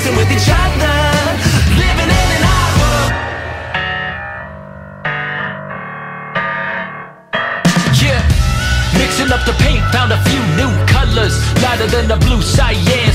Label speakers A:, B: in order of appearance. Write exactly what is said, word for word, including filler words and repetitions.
A: mixing with each other, living in an art world. Yeah, mixing up the paint, found a few new colors, lighter than the blue cyan.